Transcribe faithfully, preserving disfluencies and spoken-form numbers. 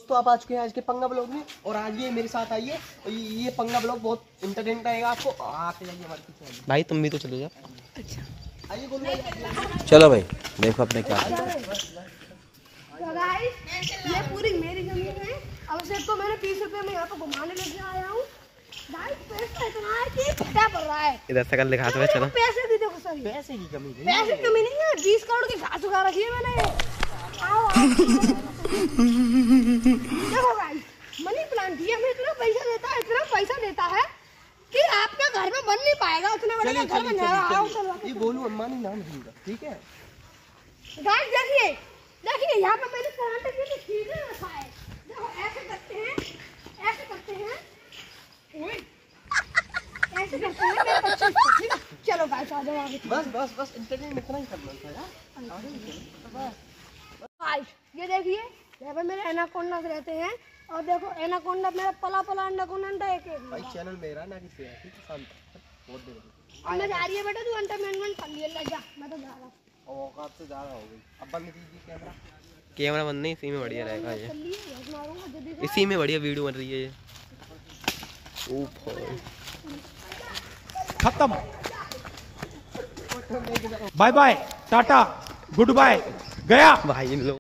दोस्तों आप आ चुके हैं आज के पंगा ब्लॉग में और आज ये मेरे साथ आइए। ये पंगा ब्लॉग बहुत इंटरटेनमेंट रहेगा आपको। आते जाइए हमारे पीछे। भाई तुम भी तो चलो जाओ। अच्छा आइए बोलो भाई। चलो भाई देखो अपने क्या तो गाइस ये पूरी मेरी जमीन है। अब सिर्फ तो मैंने बीस रुपए में यहाँ पे घुमाने लेके आया हूँ। गाइस पैसा इतना है कि क्या पड़ रहा है। इधर से कर दिखाते हुए चलो। पैसे की देखो सर, पैसे की कमी नहीं, पैसे की कमी नहीं है। बीस करोड़ की घास उगा रखी है मैंने। आओ आओ। देखो गाइस मनी प्लांट दिया हमें, इतना पैसा देता है, इतना पैसा देता है कि आपके घर में बन नहीं पाएगा। उतना बड़ा घर बन जाएगा। आओ चलो। ये गोलू अम्बानी नाम दूंगा, ठीक है। गाइस देखिए देखिए यहाँ पे मैंने कराटे की तो चीजें रखा है। देखो ऐसे करते हैं, ऐसे करते हैं, ऐसे करते हैं मेरे बच्चे। ठीक है चलो गाइस आ जाओ आगे। बस बस बस इंटरटेन इतना ही करना था यार। गाइस ये देखिए यहाँ पे मेरे एनाकोंडा रहते हैं और देखो एनाकोंडा मेरा पला पला एनाकोंडा एक एक भाई चैनल मेरा ना किसी है, ठीक है। शांत बहुत देर मैं जा रही है बेटा, तू एंटरटेनमेंट कर लिया। ले जा मैं तो जा रहा हूँ। औकात से ज्यादा हो गई। अब बंद कीजिए कैमरा। कैमरा बंद नहीं, इसी में बढ़िया रहेगा ये। कर लिए बहुत मारूंगा जो दिखा। इसी में बढ़िया वीडियो बन रही है ये। ओह खत्म। बाय बाय टाटा गुड बाय गया भाई इन लोग